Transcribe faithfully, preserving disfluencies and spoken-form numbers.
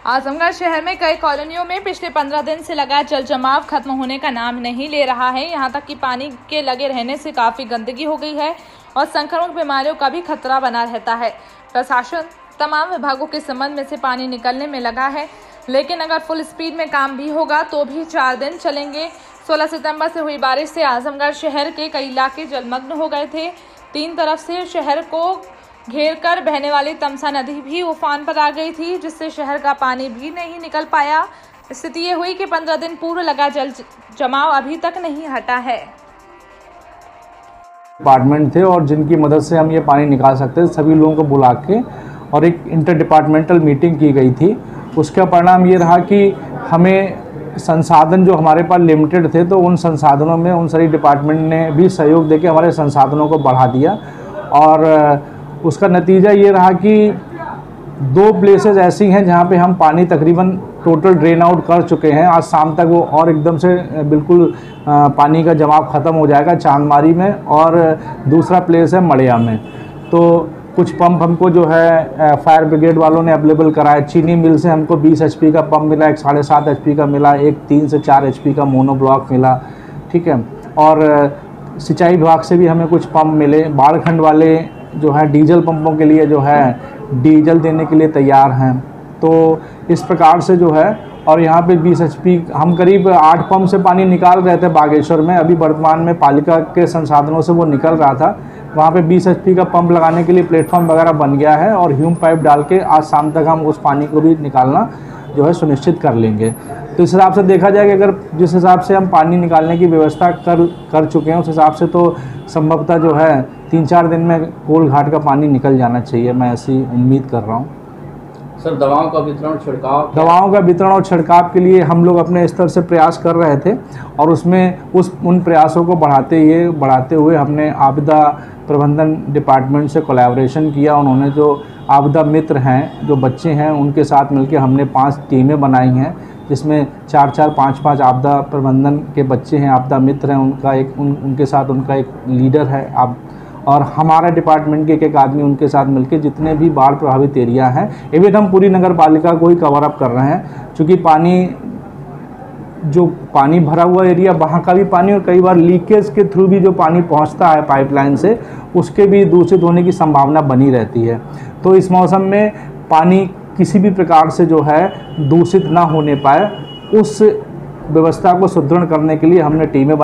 आजमगढ़ शहर में कई कॉलोनियों में पिछले पंद्रह दिन से लगा जल जमाव खत्म होने का नाम नहीं ले रहा है। यहां तक कि पानी के लगे रहने से काफी गंदगी हो गई है और संक्रमण बीमारियों का भी खतरा बना रहता है। प्रशासन तमाम विभागों के संबंध में से पानी निकलने में लगा है, लेकिन अगर फुल स्पीड में काम भी होगा तो भी चार दिन चलेंगे। सोलह सितंबर से हुई बारिश से आजमगढ़ शहर के कई इलाके जलमग्न हो गए थे। तीन तरफ से शहर को घेर कर बहने वाली तमसा नदी भी उफान पर आ गई थी, जिससे शहर का पानी भी नहीं निकल पाया। स्थिति ये हुई कि पंद्रह दिन पूर्व लगा जल जमाव अभी तक नहीं हटा है। डिपार्टमेंट थे और जिनकी मदद से हम ये पानी निकाल सकते थे, सभी लोगों को बुला के और एक इंटर डिपार्टमेंटल मीटिंग की गई थी। उसका परिणाम ये रहा कि हमें संसाधन जो हमारे पास लिमिटेड थे, तो उन संसाधनों में उन सभी डिपार्टमेंट ने भी सहयोग देके हमारे संसाधनों को बढ़ा दिया और उसका नतीजा ये रहा कि दो प्लेसेस ऐसी हैं जहाँ पे हम पानी तकरीबन टोटल ड्रेन आउट कर चुके हैं। आज शाम तक वो और एकदम से बिल्कुल पानी का जमाव ख़त्म हो जाएगा चांदमारी में, और दूसरा प्लेस है मड़िया में। तो कुछ पंप हमको जो है फायर ब्रिगेड वालों ने अवेलेबल कराया। चीनी मिल से हमको बीस एच पी का पंप मिला, एक साढ़े सात एच पी का मिला, एक तीन से चार एच पी का मोनो ब्लॉक मिला, ठीक है। और सिंचाई विभाग से भी हमें कुछ पंप मिले। बाढ़खंड वाले जो है डीजल पंपों के लिए जो है डीजल देने के लिए तैयार हैं। तो इस प्रकार से जो है, और यहाँ पे बीस एच पी हम करीब आठ पंप से पानी निकाल रहे थे बागेश्वर में। अभी वर्तमान में पालिका के संसाधनों से वो निकल रहा था। वहाँ पे बीस एच पी का पंप लगाने के लिए प्लेटफॉर्म वगैरह बन गया है और ह्यूम पाइप डाल के आज शाम तक हम उस पानी को भी निकालना जो है सुनिश्चित कर लेंगे। तो इस हिसाब से देखा जाए कि अगर जिस हिसाब से हम पानी निकालने की व्यवस्था कर कर चुके हैं, उस हिसाब से तो संभवतः जो है तीन चार दिन में कोल घाट का पानी निकल जाना चाहिए। मैं ऐसी उम्मीद कर रहा हूँ। सर, दवाओं का वितरण छिड़काव दवाओं का वितरण और छिड़काव के लिए हम लोग अपने स्तर से प्रयास कर रहे थे और उसमें उस उन प्रयासों को बढ़ाते हुए बढ़ाते हुए हमने आपदा प्रबंधन डिपार्टमेंट से कोलैबोरेशन किया। उन्होंने जो आपदा मित्र हैं, जो बच्चे हैं, उनके साथ मिलकर हमने पांच टीमें बनाई हैं, जिसमें चार चार पाँच पाँच आपदा प्रबंधन के बच्चे हैं, आपदा मित्र हैं। उनका एक उन, उनके साथ उनका एक लीडर है आप, और हमारा डिपार्टमेंट के एक एक आदमी उनके साथ मिलकर जितने भी बाढ़ प्रभावित एरिया हैं, इवन हम पूरी नगर पालिका को ही कवर अप कर रहे हैं। क्योंकि पानी जो पानी भरा हुआ एरिया, वहाँ का भी पानी, और कई बार लीकेज के थ्रू भी जो पानी पहुँचता है पाइपलाइन से, उसके भी दूषित होने की संभावना बनी रहती है। तो इस मौसम में पानी किसी भी प्रकार से जो है दूषित ना होने पाए, उस व्यवस्था को सुदृढ़ करने के लिए हमने टीमें